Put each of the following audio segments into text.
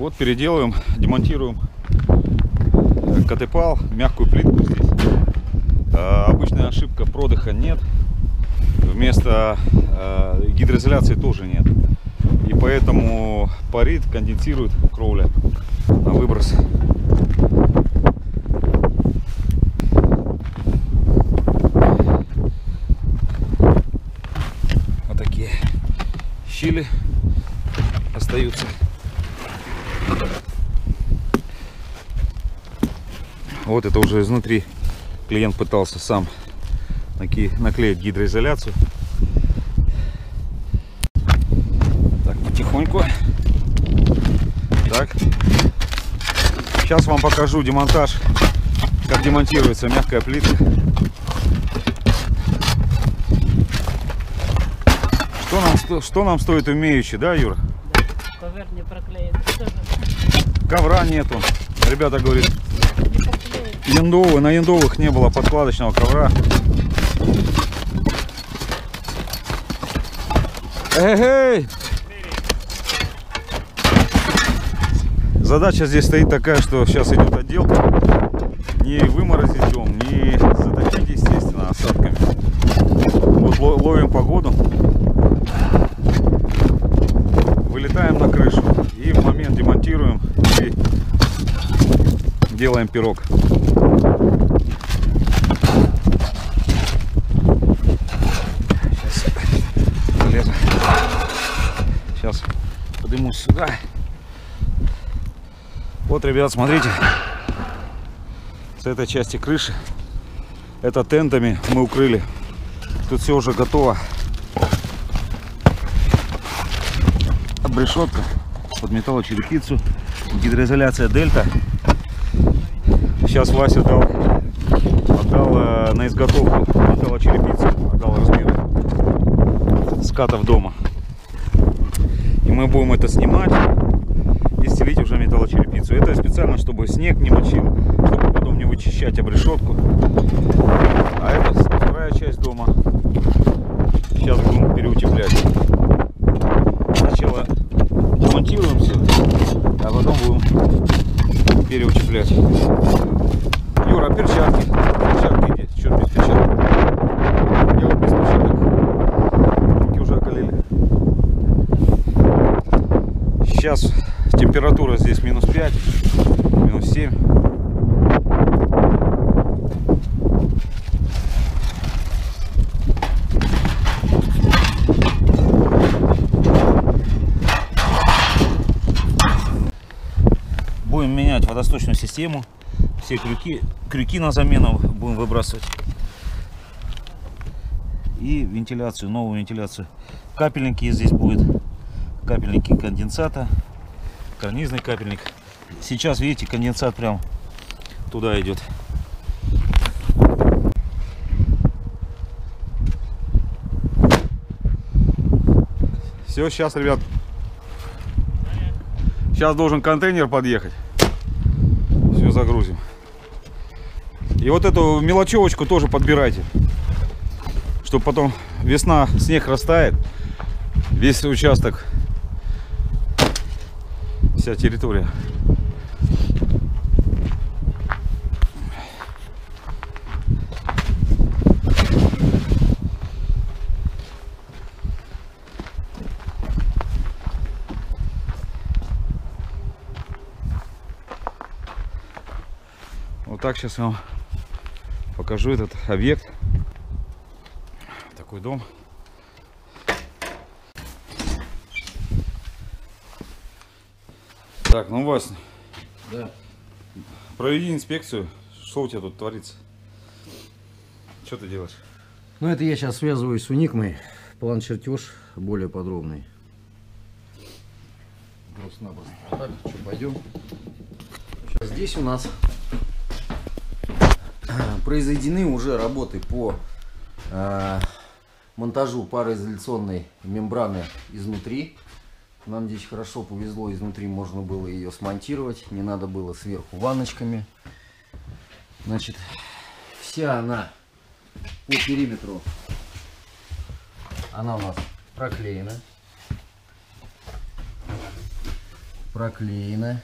Вот переделываем, демонтируем КТ-пал, мягкую плитку здесь. Обычная ошибка, продыха нет. Вместо гидроизоляции тоже нет. И поэтому парит, конденсирует кровля на выброс. Вот такие щели остаются. Вот это уже изнутри клиент пытался сам наклеить гидроизоляцию. Так, потихоньку. Так. Сейчас вам покажу демонтаж, как демонтируется мягкая плитка. Что нам стоит умеючи, да, Юра? Да, ковер не проклеит. Ковра нету. Ребята говорят, на яндовых не было подкладочного ковра. Эй! Задача здесь стоит такая, что сейчас идет отделка. Не выморозить дом, не затопить, естественно, осадками. Вот ловим погоду. Вылетаем на крышу и в момент демонтируем и делаем пирог. Сейчас поднимусь сюда. Вот, ребят, смотрите, с этой части крыши, это тентами мы укрыли. Тут все уже готово. Обрешетка под металлочерепицу, гидроизоляция Дельта. Сейчас Вася отдал на изготовку металлочерепицу, отдал размер скатов дома. И мы будем это снимать и стелить уже металлочерепицу. Это специально, чтобы снег не мочил, чтобы потом не вычищать обрешетку. А это вторая часть дома. Сейчас будем переутеплять. Сначала демонтируем все, а потом будем переутеплять. Юра, перчатки. Перчатки где? Что без перчаток? Я вот без перчаток. Руки уже околели. Сейчас температура здесь минус 5, минус 7. Будем менять водосточную систему. Все крюки на замену будем выбрасывать. И вентиляцию, новую вентиляцию. Капельники здесь будет. Капельники конденсата. Карнизный капельник. Сейчас, видите, конденсат прям туда идет. Все, сейчас, ребят. Сейчас должен контейнер подъехать. Все загрузим. И вот эту мелочевочку тоже подбирайте. Чтобы потом весна, снег растает. Весь участок. Вся территория. Вот так сейчас я вам покажу этот объект. Такой дом. Так, ну, Вась, да. Проведи инспекцию. Что у тебя тут творится? Что ты делаешь? Ну, это я сейчас связываюсь с Уникмой. План-чертеж более подробный. Просто-напросто. Так, что, пойдем. Сейчас здесь у нас произведены уже работы по монтажу пароизоляционной мембраны изнутри. Нам здесь хорошо повезло, изнутри можно было ее смонтировать, не надо было сверху ванночками. Значит, вся она по периметру, она у нас проклеена. проклеено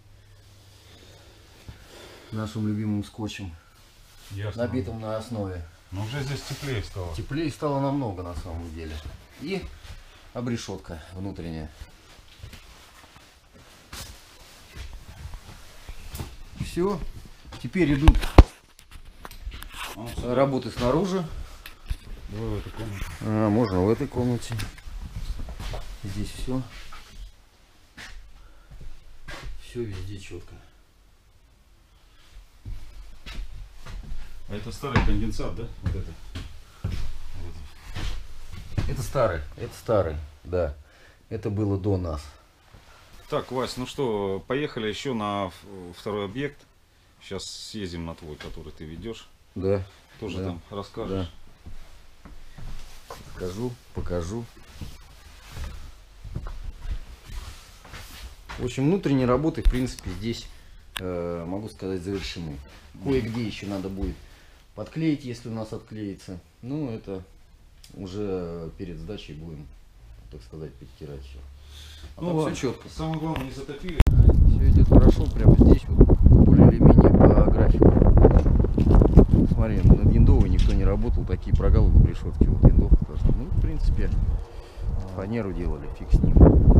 нашим любимым скотчем, Ясно. набитым на основе. Но уже здесь теплее стало. Теплее стало намного на самом деле. И обрешетка внутренняя. Все. Теперь идут работы снаружи. Давай в эту комнату. Можно в этой комнате. Здесь все. Все везде четко. А это старый конденсат, да? Вот это. Это старый, да. Это было до нас. Так, Вась, ну что, поехали еще на второй объект. Сейчас съездим на твой, который ты ведешь. Да. Тоже да, там расскажешь. Да. Покажу. В общем, внутренние работы, в принципе, здесь, могу сказать, завершены. Кое-где еще надо будет подклеить, если у нас отклеится. Ну, это уже перед сдачей будем, так сказать, подтирать все. Ну, все четко. Самое главное, не затопили. Все идет хорошо, прямо здесь вот более или менее по графику. Смотри, над Яндовой никто не работал, такие прогалы в решетке. Вот Яндовка тоже. Ну, в принципе, фанеру делали, фиг с ним.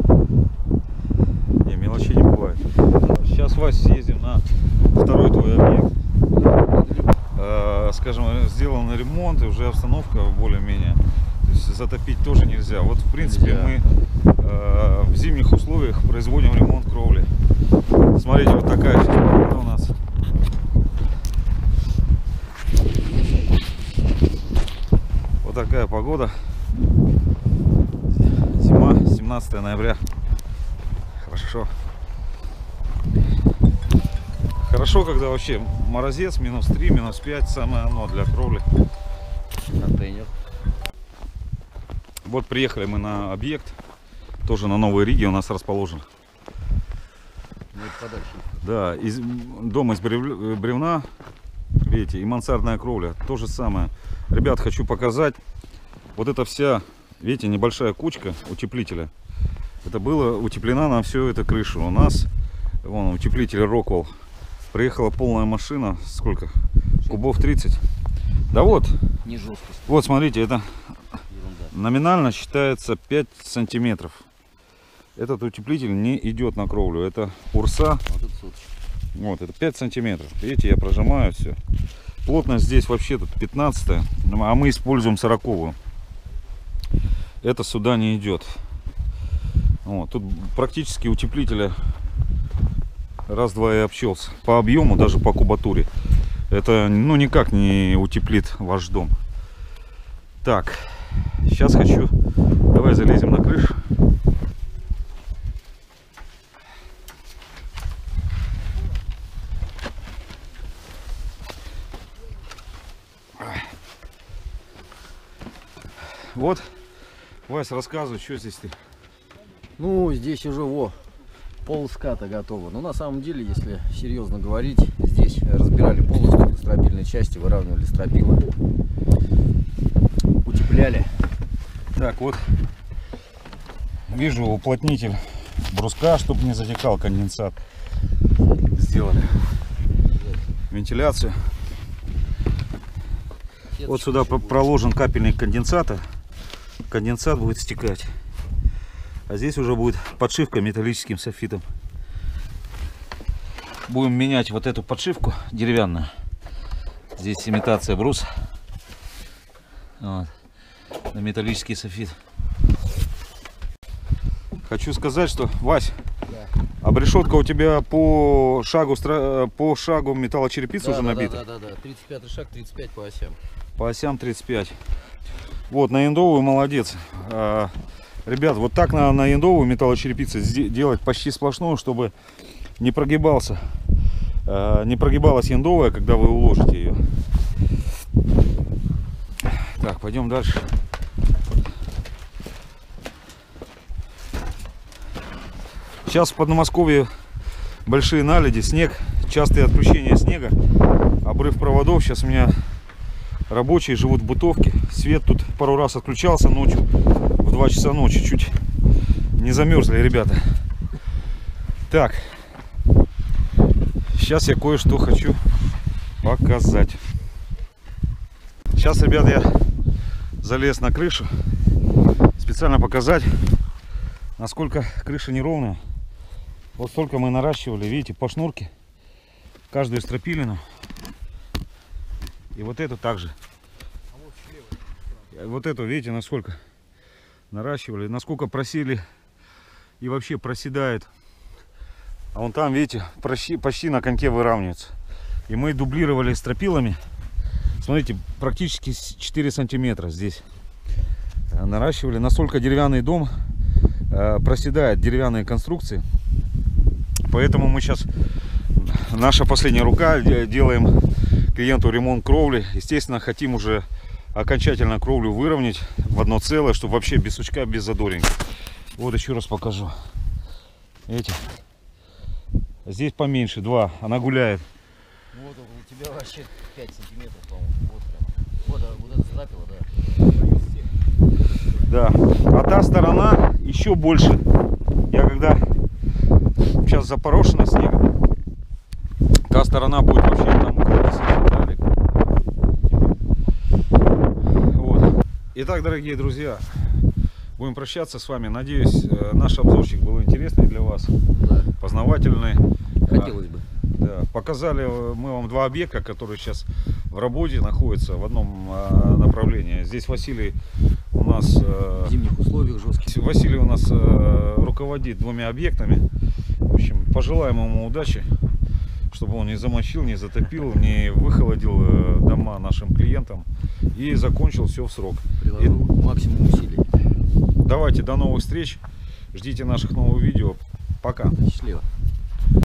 Не, мелочей не бывает. Сейчас, Вась, съездим на второй твой объект. Скажем, сделан ремонт и уже обстановка более-менее. То есть затопить тоже нельзя. Вот, в принципе, мы в зимних условиях производим ремонт кровли. Смотрите, вот такая сейчас погода у нас. Вот такая погода. Зима, 17 ноября. Хорошо. Хорошо, когда вообще морозец, минус 3, минус 5, самое оно для кровли. Контейнер. Вот приехали мы на объект, тоже на Новой Риге у нас расположен. Ну, это подальше. Да, дом из бревна, видите, и мансардная кровля, то же самое. Ребят, хочу показать, вот эта вся, видите, небольшая кучка утеплителя, это было утеплена на всю эту крышу. У нас, вон, утеплитель Rockwell. Приехала полная машина, сколько? Кубов 30. Да вот. Не жесткость. Вот, смотрите, это Ерунда. номинально считается 5 сантиметров. Этот утеплитель не идет на кровлю. Это урса. Вот это соточка. Вот, это 5 сантиметров. Видите, я прожимаю все. Плотность здесь вообще тут 15, а мы используем 40-ую. Это сюда не идет. Вот, тут практически утеплителя раз-два и обчелся. По объему, даже по кубатуре. Это, ну, никак не утеплит ваш дом. Так, сейчас хочу... Давай залезем на крышу. Вот, Вась, рассказывай, что здесь ты. Ну, здесь уже пол ската готово. Но на самом деле, если серьезно говорить, здесь разбирали полностью стропильные части, выравнивали стропила, утепляли. Так, вот вижу уплотнитель бруска, чтобы не затекал конденсат. Сделали вентиляцию. Вот сюда проложен капельник конденсата. Конденсат будет стекать. А здесь уже будет подшивка металлическим софитом. Будем менять вот эту подшивку деревянную. Здесь имитация бруса. Вот. На металлический софит. Хочу сказать, что, Вась, обрешетка у тебя по шагу металлочерепица уже набита? Да. 35 шаг, 35 по осям. По осям 35. Вот, на яндовую молодец. Ребят, вот так на яндовую металлочерепицу делать почти сплошную, чтобы не прогибалась яндовая, когда вы уложите ее. Так, пойдем дальше. Сейчас в Подмосковье большие наледи, снег, частые отключения снега, обрыв проводов. Сейчас у меня рабочие живут в бытовке. Свет тут пару раз отключался ночью, в 2 часа ночи. Чуть не замерзли ребята. Так, сейчас я кое-что хочу показать. Сейчас, ребят, я залез на крышу, специально показать, насколько крыша неровная. Вот столько мы наращивали, видите, по шнурке каждую стропилину. И вот эту также. Вот эту, видите, насколько наращивали, насколько просели и вообще проседает. А вон там, видите, почти на коньке выравнивается. И мы дублировали стропилами. Смотрите, практически 4 сантиметра здесь наращивали. Настолько деревянный дом проседает, деревянные конструкции. Поэтому мы сейчас, наша последняя рука, делаем клиенту ремонт кровли. Естественно, хотим уже окончательно кровлю выровнять в одно целое, чтобы вообще без сучка, без задоринки. Вот еще раз покажу. Видите? Здесь поменьше, 2. Она гуляет. Вот у тебя вообще 5 сантиметров, по-моему. Вот прям. Вот это запило, да. Да. А та сторона еще больше. Я когда сейчас запорошена снегом, та сторона будет вообще там около 10 деталек. Вот. Итак, дорогие друзья, будем прощаться с вами. Надеюсь, наш обзорчик был интересный для вас, Да. познавательный. Хотелось бы. Да, показали мы вам 2 объекта, которые сейчас в работе находятся в одном направлении. Здесь Василий у нас В зимних условиях жестких. Василий у нас руководит 2 объектами. В общем, пожелаем ему удачи, чтобы он не замочил, не затопил, не выхолодил дома нашим клиентам и закончил все в срок. Приложу максимум усилий. Давайте, до новых встреч. Ждите наших новых видео. Пока. Счастливо.